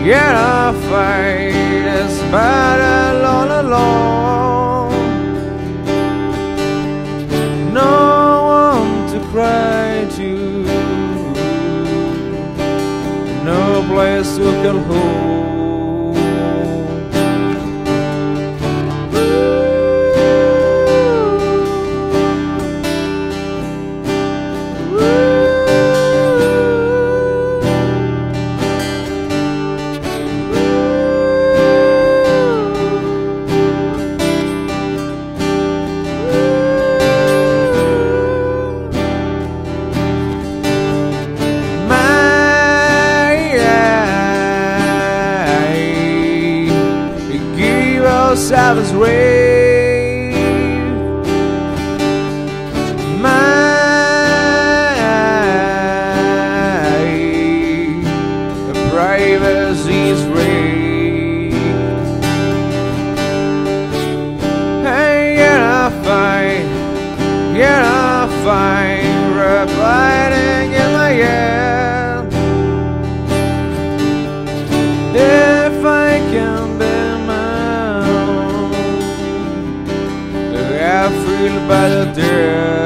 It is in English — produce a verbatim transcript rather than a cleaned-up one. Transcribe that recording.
Yet I fight this battle all alone. No one to cry to, no place to call home. Savage rave, my privacy's rave. Hey, yet I find, yet I find red lighting in my head. If I can be I feel better there.